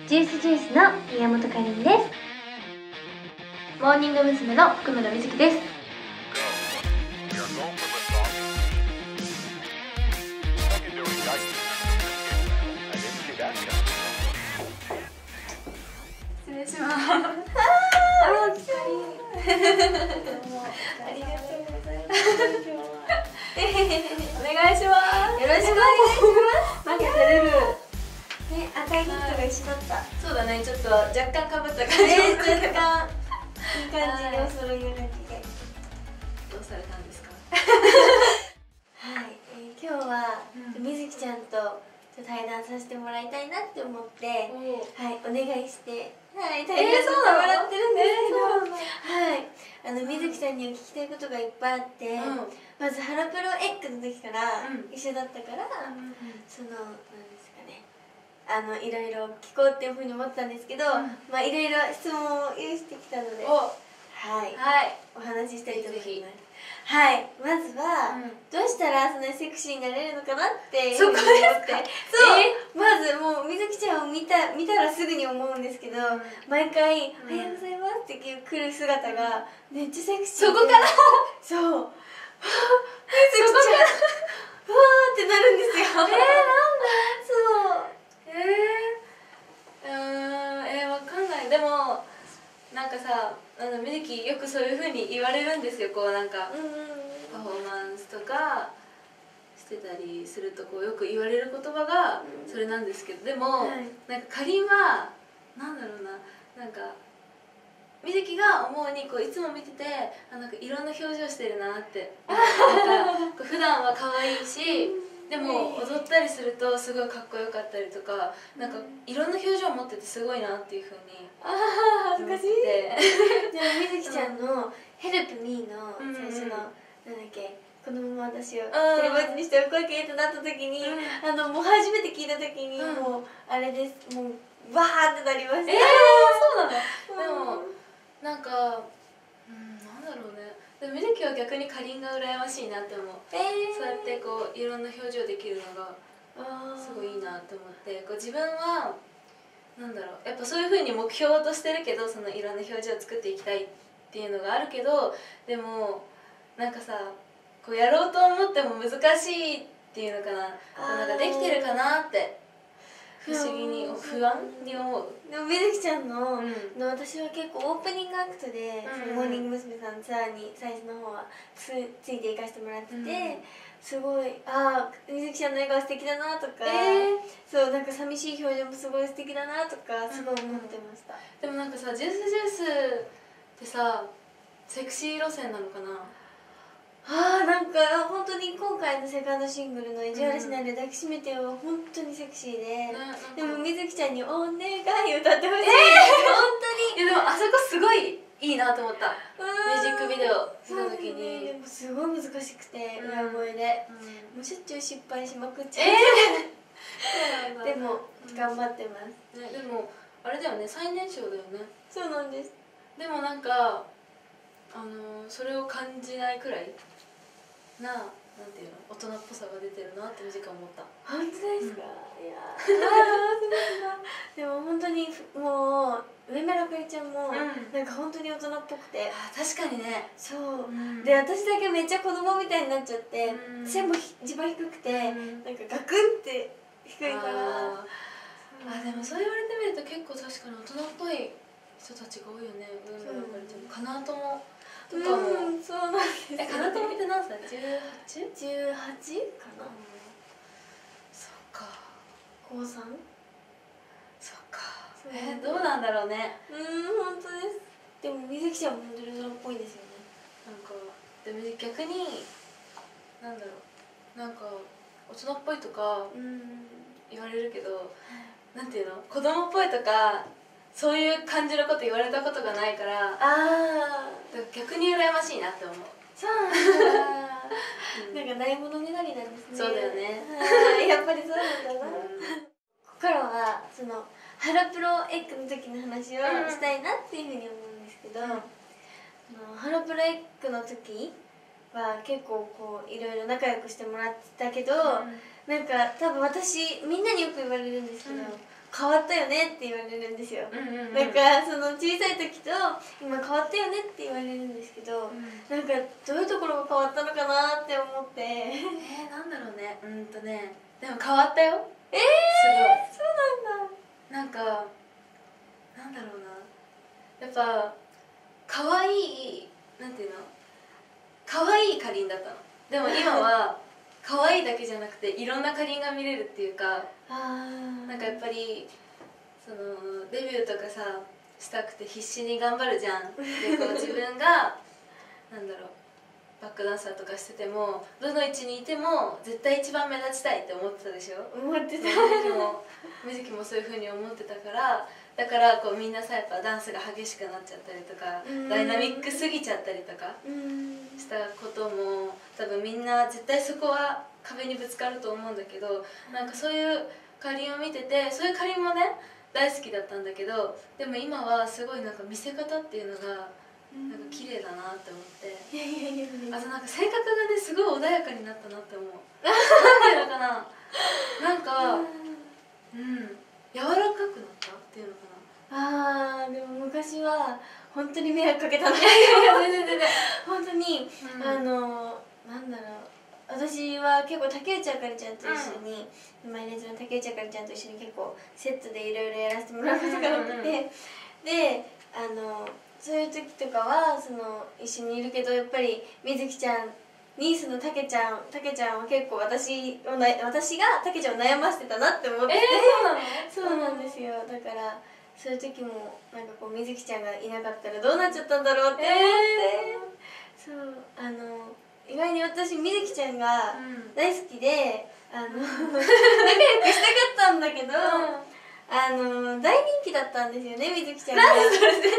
ジュースジュースの宮本かりんです。モーニング娘。の福村瑞希です。失礼します。ありがとうございます。お願いします。よろしくお願いします。なんか照れる。ね、赤いニットが一緒だった。そうだね、ちょっと若干かぶった感じ。若干いい感じでお揃いな感じで。どうされたんですか？はい、今日はみずきちゃんと対談させてもらいたいなって思って、はい、お願いして、はい、対談させてもらってるんですけど、はい、みずきちゃんには聞きたいことがいっぱいあって、まずハロプロエッグの時から一緒だったから、そのなんですかね、いろいろ聞こうっていうふうに思ったんですけど、まあいろいろ質問を用意してきたので、はい、お話ししたいと思います。はい、まずは、どうしたらそんなにセクシーになれるのかなって思って、まずもうみずきちゃんを見たらすぐに思うんですけど、毎回「おはようございます」って来る姿がめっちゃセクシーで、そこからそうみずきちゃんわーってなるんですよ。なんで？そうわかんない。でもなんかさ、みずきよくそういう風に言われるんですよ。こうなんかパフォーマンスとかしてたりするとこうよく言われる言葉がそれなんですけど、でもなんかかりんはなんだろうな、なんかみずきが思うにこういつも見ててなんかいろんな表情してるなって、なんか普段は可愛いし、でも踊ったりするとすごいかっこよかったりとか、なんかいろんな表情を持っててすごいなっていうふうに恥ずかしい。じゃあみずきちゃんの「ヘルプミー」の最初のなんだっけ、このまま私をテレバズにして声かけてなった時に、もう初めて聞いた時にもうあれです、もうバーってなりました。そうなの。でもなんかなんだろうね、でもみずきは逆にかりんが羨ましいなって思う。そうやってこういろんな表情できるのがすごいいいなって思って、こう自分はなんだろう、やっぱそういうふうに目標としてるけど、そのいろんな表情を作っていきたいっていうのがあるけど、でもなんかさ、こうやろうと思っても難しいっていうのかな、なんかできてるかなって不思議に不安に思う。でもみずきちゃんの、私は結構オープニングアクトで、モーニング娘。さんのツアーに最初の方はついていかせてもらってて、すごいみずきちゃんの笑顔素敵だなとか、そうなんか寂しい表情もすごい素敵だなとかすごい思ってました。でもなんかさ、ジュースってさセクシー路線なのかな。なんか本当に今回のセカンドシングルの「意地悪しないで抱きしめて」は本当にセクシーで、でもみずきちゃんに「お願い」歌ってほしい。本当に。いやでもあそこすごいいいなと思った。ミュージックビデオ見た時にでもすごい難しくて、裏声でもうしょっちゅう失敗しまくっちゃう。でも頑張ってます。でもあれだよね、最年少だよね。そうなんです。でもなんかそれを感じないくらいなんていうの、大人っぽさが出てるなってみじか思った。本当ですか？いやでも本当にもう上村あかりちゃんもなんか本当に大人っぽくて、確かにね。そうで、私だけめっちゃ子供みたいになっちゃって、背も一番低くてなんかガクンって低いから。でもそう言われてみると結構確かに大人っぽい人たちが多いよね。上村あかりちゃんもかなともとかも。そうなんです。かなともって何歳？18？18かな。そっか、高 3？ そっか。どうなんだろうね。本当です。でもみずきちゃんも本当に大人っぽいですよね。なんかでも逆になんだろう、なんか大人っぽいとか言われるけど、なんていうの、子供っぽいとかそういう感じのこと言われたことがないから、逆に羨ましいなって思う。そうなんだ。なんかないものねだりなんですね。そうだよね。やっぱりそうなんだな。ここからはそのハロプロエッグの時の話をしたいなっていうふうに思うんですけど、ハロプロエッグの時は結構こういろいろ仲良くしてもらってたけど、なんか多分私みんなによく言われるんですけど、 変わったよねって言われるんですよ、なんかその小さい時と今変わったよねって言われるんですけど、なんかどういうところが変わったのかなって思って。 なんだろうね。でも変わったよ。 すごい。そうなんだ。なんかなんだろうな、やっぱ可愛い、なんていうの、可愛いかりんだったの。でも今は可愛いだけじゃなくていろんなかりんが見れるっていうか、なんかやっぱりそのデビューとかさしたくて必死に頑張るじゃん。でこう自分がなんだろう、バックダンサーとかしててもどの位置にいても絶対一番目立ちたいって思ってたでしょ。 思ってた。 みずきもそういう風に思ってたから、だからこうみんなさやっぱダンスが激しくなっちゃったりとか、ダイナミックすぎちゃったりとかしたことも多分みんな絶対そこは壁にぶつかると思うんだけど、なんかそういうかりんを見てて、そういうかりんもね大好きだったんだけど、でも今はすごいなんか見せ方っていうのがなんか綺麗だなって思って、あとなんか性格がねすごい穏やかになったなって思う。なんていうのかな、なんか柔らかくなったっていうのかな。 でも昔は本当に迷惑かけたの。 全然本当に、なんだろう、私は結構竹内あかりちゃんと一緒に、マイレージの竹内あかりちゃんと一緒に結構セットでいろいろやらせてもらうことが多くて、でそういう時とかはその一緒にいるけど、やっぱりみずきちゃんにそのたけちゃんは結構私がたけちゃんを悩ませてたなって思ってて、そうなんですよ。だからそういう時もなんかこうみずきちゃんがいなかったらどうなっちゃったんだろうって思って、そう意外に私みずきちゃんが大好きで、仲良くしたかったんだけど、大人気だったんですよね、みずきちゃんが。大人気だったんです。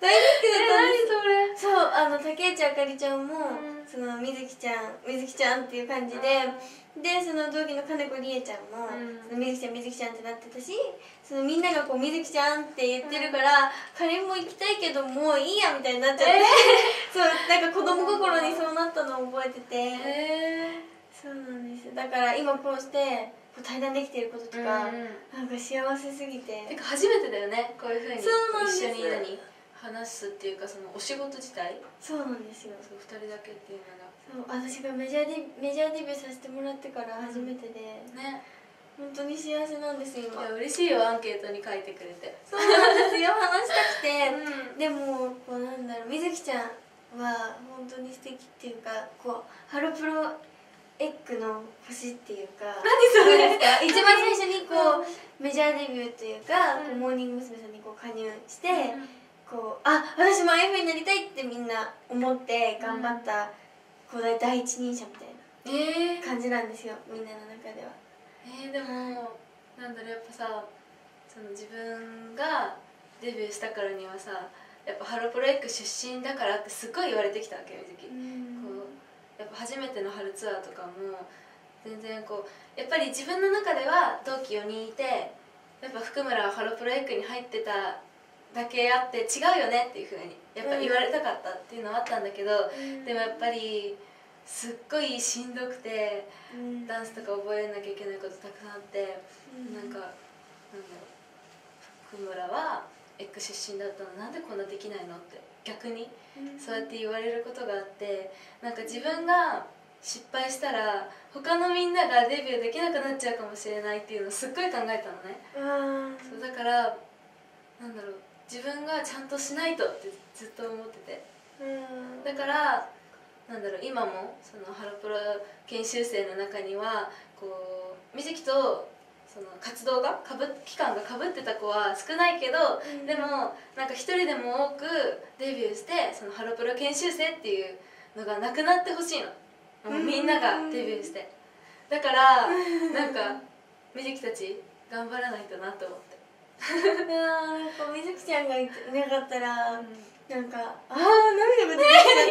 そう竹内あかりちゃんも、そのみずきちゃんっていう感じで、その同期の金子理恵ちゃんも、みずきちゃんってなってたし、そのみんながこうみずきちゃんって言ってるから、かりんも行きたいけどもういいやみたいになっちゃって、そうなんか子供心にそうなったのを覚えてて、そうなんです。だから今こうして対談できてることとか、なんか幸せすぎて。 てか初めてだよね、こういうふうに一緒に話すっていうか、そのお仕事自体。 そうなんですよ。 そう2人だけっていうのが。 そう私がメジャーデビューさせてもらってから初めてで、 ね、 本当に幸せなんです今。 いや嬉しいよ、アンケートに書いてくれて。 そうなんですよ、話したくて、でもこうなんだろう、みずきちゃんは本当に素敵っていうか、こうハロプロエッグの星っていうか、 何それですか。一番最初にこうメジャーデビューというか、こうモーニング娘。さんにこう加入して、こう私もああいうふうになりたいってみんな思って頑張った、こう第一人者みたいな感じなんですよ、みんなの中では。 でもなんだろう、やっぱさ、その自分がデビューしたからにはさ、やっぱハロプロエッグ出身だからってすっごい言われてきたわけよ、みずき。こうやっぱ初めての春ツアーとかも全然こうやっぱり自分の中では同期4人いて、やっぱ福村はハロプロエッグに入ってただけあって違うよねっていうふうにやっぱ言われたかったっていうのはあったんだけど、でもやっぱりすっごいしんどくて、ダンスとか覚えなきゃいけないことたくさんあって、なんだろう、福村はエッグ出身だったのなんでこんなできないのって逆にそうやって言われることがあって、なんか自分が失敗したら他のみんながデビューできなくなっちゃうかもしれないっていうのをすっごい考えたのね。そうだからなんだろう、自分がちゃんとしないとってずっと思ってて、だからなんだろう、今もそのハロプロ研修生の中にはこうみずきとその活動が期間がかぶってた子は少ないけど、でもなんか一人でも多くデビューしてそのハロプロ研修生っていうのがなくなってほしいの。もうみんながデビューして、だからなんかみずきたち頑張らないとなと思って。 なんかみずきちゃんがいなかったら、なんか涙が出てきちゃ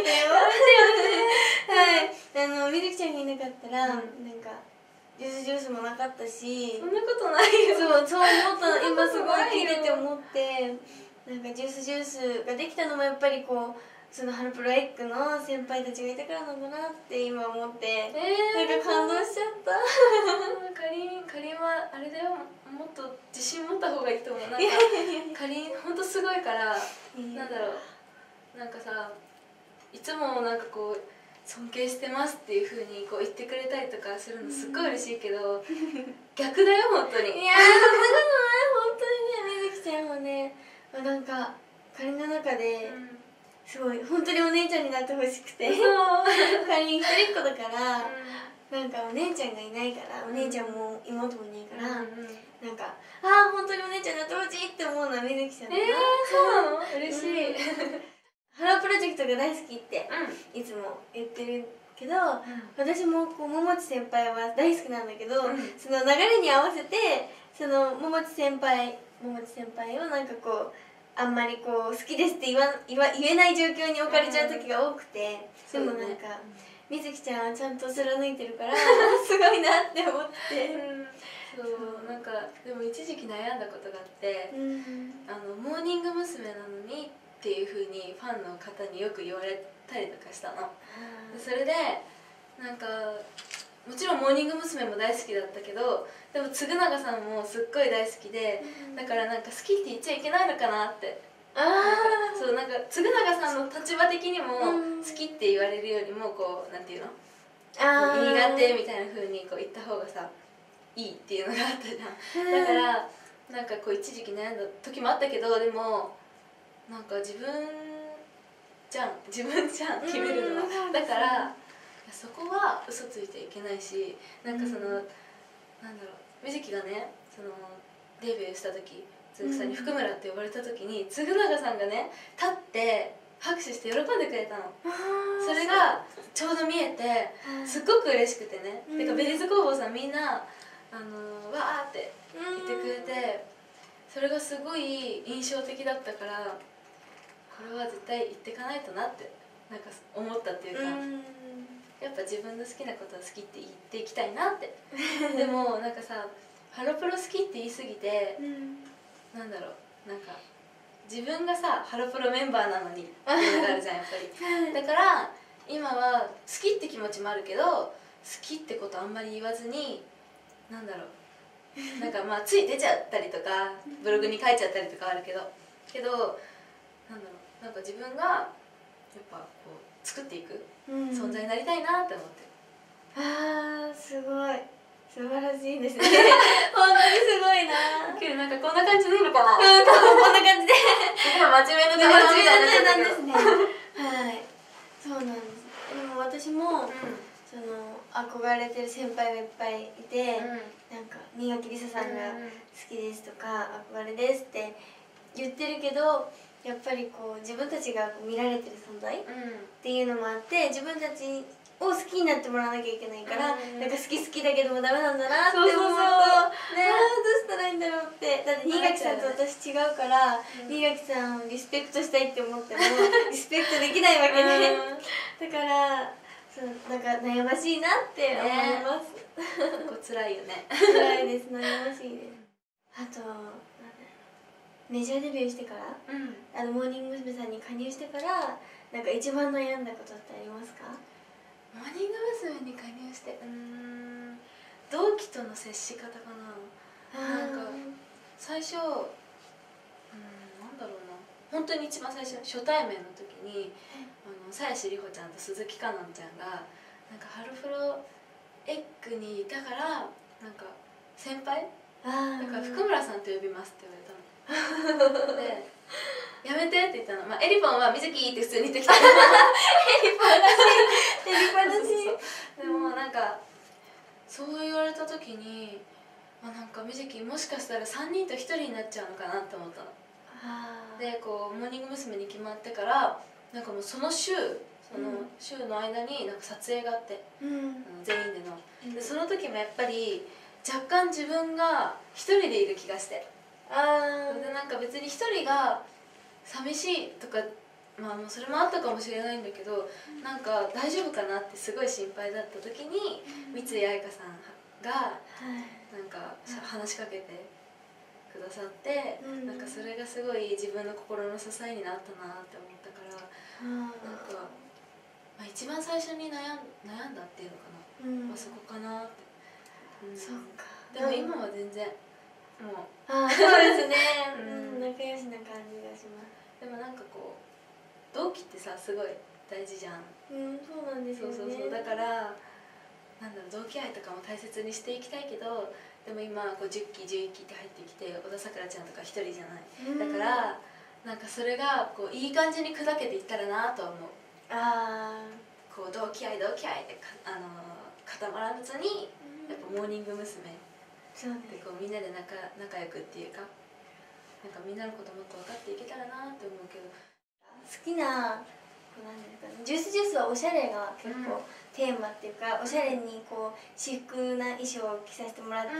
ったよ。はい、みずきちゃんがいなかったら、なんかジュースもなかったし。 そんなことないよ。 そう思った今すごい聞いてて思って、なんかジュースができたのもやっぱりこうそのハロプロエッグの先輩たちがいたからなんだなって今思って、なんか感動しちゃった。 かりんはあれだよ、もっと自信持った方がいいと思う。なんかかりんほんとすごいから、なんだろう、なんかさ、いつもなんかこう尊敬してますっていう風にこう言ってくれたりとかするのすっごい嬉しいけど、逆だよ本当に。 いやー、そんなことない。本当にね、みずきちゃんはね、なんかかりんの中で、すごい本当にお姉ちゃんになってほしくて、かりん一人っ子だから、なんかお姉ちゃんがいないから、お姉ちゃんも妹もいないから、なんか本当にお姉ちゃんになってほしいって思うのはみずきちゃんだな。 そうなの？嬉しい。 ハロープロジェクトが大好きっていつも言ってるけど、私もこう桃地先輩は大好きなんだけど、その流れに合わせてその桃地先輩をなんかこうあんまりこう好きですって言えない状況に置かれちゃう時が多くて、でもなんかみずきちゃんはちゃんと貫いてるからすごいなって思って。 そうなんかでも一時期悩んだことがあって、モーニング娘。なのにっていう風にファンの方によく言われたりとかしたの。それでなんかもちろんモーニング娘。も大好きだったけど、でも嗣永さんもすっごい大好きで、だからなんか好きって言っちゃいけないのかなって。そうなんか嗣永さんの立場的にも好きって言われるよりもこうなんていうの、苦手みたいな風にこう言った方がさいいっていうのがあったじゃん。だからなんかこう一時期悩んだ時もあったけど、でもなんか自分じゃん決めるのは。だからそこは嘘ついていけないし、なんかその、なんだろう、みずきがねそのデビューした時、つぐさんに福村って呼ばれた時に嗣永さんがね立って拍手して喜んでくれたの。それがちょうど見えてすっごく嬉しくてね。てかベリーズ工房さんみんなわーって言ってくれて、それがすごい印象的だったから、これは絶対言ってかないとなってなんか思ったっていうか、やっぱ自分の好きなことは好きって言っていきたいなってでもなんかさ、ハロプロ好きって言い過ぎて、なんだろう、なんか自分がさハロプロメンバーなのにっていうのがあるじゃんやっぱり。だから今は好きって気持ちもあるけど、好きってことあんまり言わずに、なんだろう、なんかまあつい出ちゃったりとかブログに書いちゃったりとかあるけど、なんだろう、なんか自分がやっぱこう作っていく存在になりたいなって思って。 すごい素晴らしいですね本当にすごいな。 けどなんかこんな感じでいいのかな。 多分こんな感じですごい真面目な対話みたいになっちゃったけど。 真面目な対談ですねはい、そうなんです。でも私も、その憧れてる先輩がいっぱいいて、なんか新垣梨沙さんが好きですとか、憧れですって言ってるけど、やっぱりこう自分たちが見られてる存在っていうのもあって、自分たちを好きになってもらわなきゃいけないから、なんか好きだけどもダメなんだなって思うと、どうしたらいいんだろうって。だって新垣さんと私違うから、新垣さんをリスペクトしたいって思ってもリスペクトできないわけでだからなんか悩ましいなって思います。 結構辛いよね。 辛いです、悩ましいです。あとメジャーデビューしてから、モーニング娘。さんに加入してから、なんか一番悩んだことってありますか？ モーニング娘。に加入して、同期との接し方かな。なんか最初なんだろうな、本当に一番最初初対面の時に鞘師里穂ちゃんと鈴木香音ちゃんがなんかハロプロエッグにいたから、なんか先輩だから福村さんと呼びますって言われたのでやめてって言ったの。まあ、エリポンは「みずき」って普通に言ってきたエリポンらしいでもなんかそう言われた時に、なんかみずきもしかしたら3人と1人になっちゃうのかなって思ったの。でこうモーニング娘。に決まってから、なんかもうその週の間になんか撮影があって、全員での、でその時もやっぱり若干自分が一人でいる気がして、でなんか別に一人が寂しいとか、まあもうそれもあったかもしれないんだけど、なんか大丈夫かなってすごい心配だった時に三井愛花さんがなんか話しかけてくださって、 うんなんかそれがすごい自分の心の支えになったなって思ったから、なんか、まあ、一番最初に悩んだっていうのかな、まあ、そこかなって、 そうか。 でも今は全然もうそうですね、仲良しな感じがします。 でもなんかこう同期ってさすごい大事じゃん。 そうなんですよね。 そうだからなんだろう、同期愛とかも大切にしていきたいけど、でも今こう10期11期って入ってきて小田さくらちゃんとか一人じゃない、だからなんかそれがこういい感じに砕けていったらなとは思う。こう同期愛って固まらずに、やっぱモーニング娘。でこうみんなで仲良くっていうか、なんかみんなのこともっと分かっていけたらなって思うけど。 好きななんですかね、ジュースはおしゃれが結構テーマっていうか、おしゃれにこう私服な衣装を着させてもらって、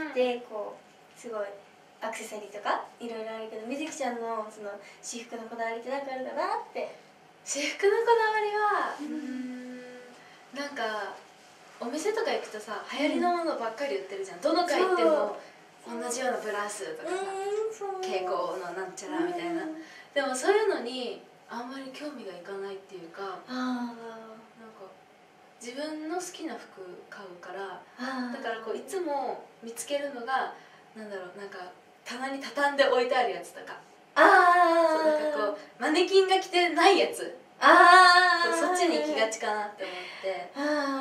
こうすごいアクセサリーとかいろいろあるけど、みずきちゃんのその私服のこだわりって何かあるかなって。 私服のこだわりはなんかお店とか行くとさ、流行りのものばっかり売ってるじゃん。どの階行っても同じようなブラウスとかさ、蛍光のなんちゃらみたいな。でもそういうのにあんまり興味がいかないっていうか、なんか自分の好きな服買うから、だからこういつも見つけるのがなんだろう、なんか棚に畳んで置いてあるやつとか、そうなんかこうマネキンが着てないやつ、そっちに行きがちかなって思って。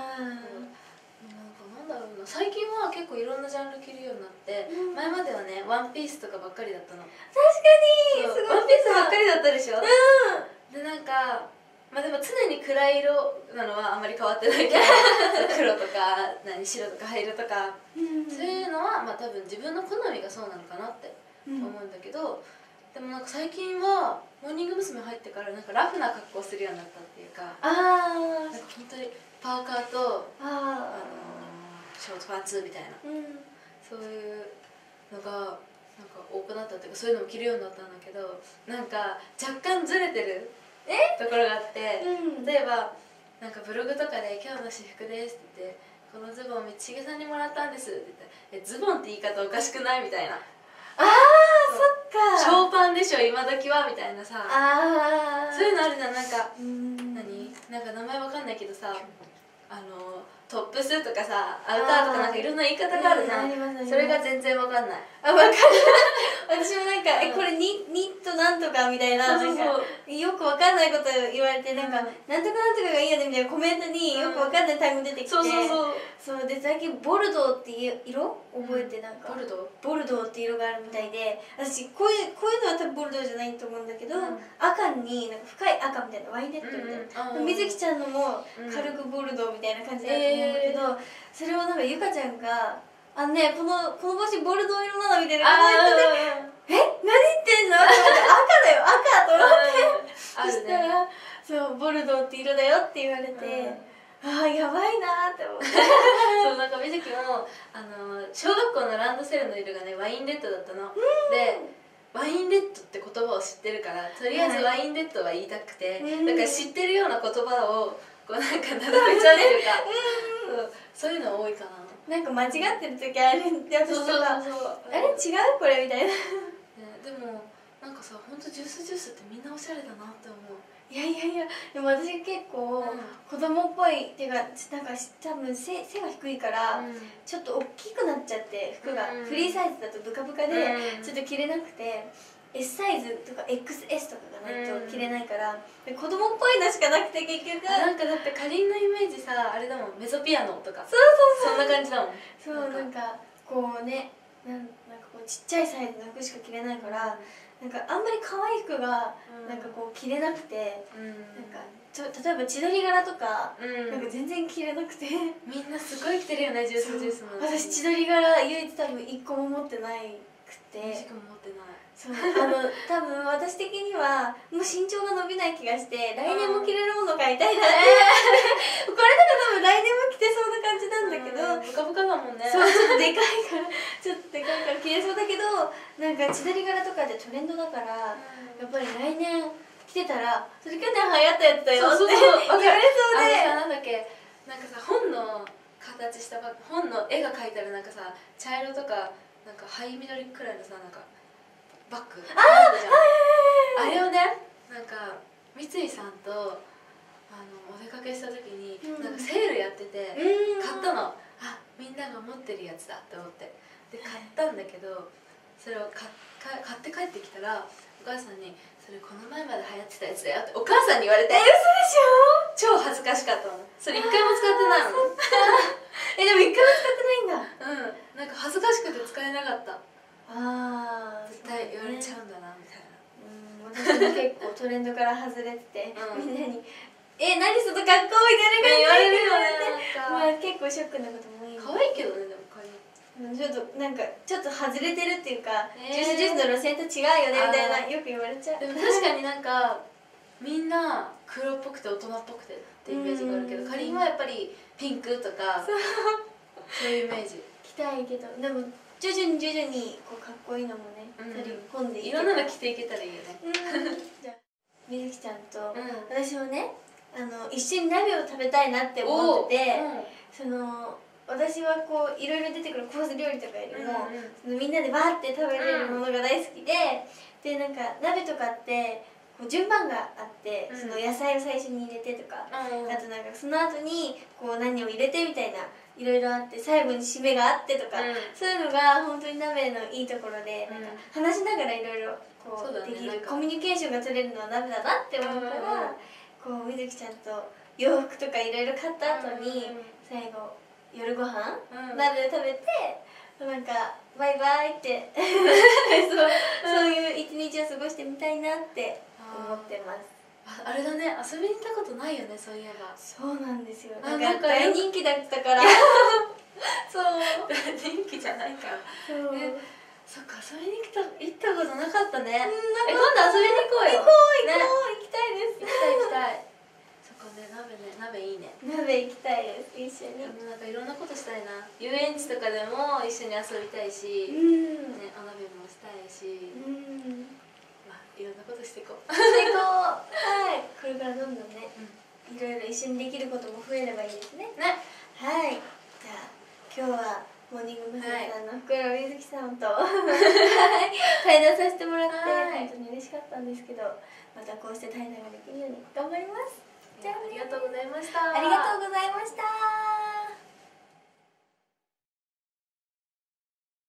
なんだろうな、最近は結構いろんなジャンル着るようになって、前まではねワンピースとかばっかりだったの。 確かにすごいワンピースばっかりだったでしょ。でなんかまあでも常に暗い色なのはあんまり変わってないけど黒とか白とか灰色とか、そういうのはまあ多分自分の好みがそうなのかなって思うんだけど、でもなんか最近はモーニング娘。入ってからなんかラフな格好するようになったっていうか、なんか本当にパーカーとショートパンツみたいな、そういうのがなんか多くなったっていうか、そういうのも着るようになったんだけど、なんか若干ずれてるところがあって、例えばなんかブログとかで「今日の私服です」って言って「このズボン道重さんにもらったんです」って言って「ズボンって言い方おかしくない？」みたいな。 そっか、 ショーパンでしょ今時はみたいなさ、そういうのあるじゃん。なんかなんか名前わかんないけどさ、トップスとかさアウターとかなんかいろんな言い方があるじゃん。それが全然わかんない。 わかる私もなんかこれニットなんとかみたいな、なんかよくわかんないこと言われて、なんかなんとかなんとかがいいよねみたいなコメントによくわかんない単語出てきて、そうで最近ボルドーっていう色覚えて、なんかボルドーっていう色があるみたいで、私こういうのは多分ボルドーじゃないと思うんだけど、赤になんか深い赤みたいなワインレッドみたいな、みずきちゃんのも軽くボルドーみたいな感じだと思うんだけど、それをなんかゆかちゃんが「あのね、この帽子ボルドー色なの」みたいなコメントで「え、何言ってんの？」って赤だよ赤と思って、そしたら「そうボルドーって色だよ」って言われて。やばいなって思ってそうなんかみずきも小学校のランドセルの色がねワインレッドだったの。でワインレッドって言葉を知ってるから、とりあえずワインレッドは言いたくて、だから知ってるような言葉をこうなんか並べちゃうっていうか、そういうの多いかな。 なんか間違ってる時あるんで、私とか「あれ違うこれ」みたいな。 でもなんかさ、ほんとジュースってみんなおしゃれだなって思う。 いやでも私結構子供っぽいっていうか、なんか多分背が低いからちょっと大きくなっちゃって、服がフリーサイズだとブカブカでちょっと着れなくて、S サイズとか XS とかがないと着れないから、子供っぽいのしかなくて結局なんかだってかりんのイメージさ、あれだもん、メゾピアノとかそんな感じだもん。 そうなんかこうね、なんかこうちっちゃいサイズの服しか着れないから、なんかあんまり可愛い服がなんかこう着れなくて、なんか例えば千鳥柄とかなんか全然着れなくて、 みんなすごい着てるよね、ジュースの。 私千鳥柄唯一多分1個も持ってないくて。 しかも持ってない。 そう多分私的にはもう身長が伸びない気がして、来年も着れるもの買いたいなってこれとか多分来年も着てそうな感じなんだけど、 ブカブカだもんね。 そうちょっとでかいから着れそうだけど、なんか千鳥柄とかでトレンドだから、やっぱり来年着てたら「それ去年流行ったやつだよ」って言われそうで。 なんだっけ、なんかさ、本の形した本の絵が描いてあるなんかさ、茶色とかなんか灰緑くらいのさ、なんかバッグあるじゃん。あれをねなんか三井さんとお出かけした時に、なんかセールやってて買ったの。あ、みんなが持ってるやつだって思ってで買ったんだけど、それを買って帰ってきたらお母さんに「それこの前まで流行ってたやつだよ」ってお母さんに言われて、 嘘でしょ。 超恥ずかしかったの。それ一回も使ってないの。 でも一回も使ってないんだ。 なんか恥ずかしくて使えなかった。 ああ、 絶対言われちゃうんだなみたいな。 私も結構トレンドから外れてて、みんなに「何その格好」みたいな感じで言われるよね。 まあ結構ショックなことも多い。 可愛いけどね、でも可愛い。 ちょっとなんかちょっと外れてるっていうか、ジュースジュースの路線と違うよねみたいなよく言われちゃう。 でも確かになんかみんな黒っぽくて大人っぽくてってイメージがあるけど、かりんはやっぱりピンクとかそういうイメージ。 着たいけど、でも徐々にこうかっこいいのもね、取り込んでいろんなの着ていけたらいいよね。 じゃあみずきちゃんと私もね、一緒に鍋を食べたいなって思ってて、私はこういろいろ出てくるコース料理とかよりも、みんなでバーって食べれるものが大好きで、なんか鍋とかってこう順番があって、その野菜を最初に入れてとか、あとなんかその後にこう何を入れてみたいないろいろあって、最後に締めがあってとか、そういうのが本当に鍋のいいところで、なんか話しながらいろいろこうできる、コミュニケーションが取れるのは鍋だなって思うから、こうみずきちゃんと洋服とかいろいろ買った後に最後夜ご飯鍋を食べて、なんかバイバイってそういう一日を過ごしてみたいなって思ってます。 あれだね、遊びに行ったことないよね、そういえば。 そうなんですよ。なんか大人気だったからそう大人気じゃないから。 そう、 そっか、遊びに行ったことなかったね。今度遊びに行こうよ。 行きたいです。 行きたい。そっかね、鍋いいね。 鍋行きたいです、一緒に。 なんかいろんなことしたいな。遊園地とかでも一緒に遊びたいし、お鍋もしたいし、いろんなことしていこう。 はい、これからどんどんね、いろいろ一緒にできることも増えればいいですね。はい、じゃあ今日はモーニング娘。さんの福原みずきさんと対談させてもらって本当に嬉しかったんですけど、またこうして対談ができるように頑張ります。 じゃあありがとうございました。 ありがとうございました。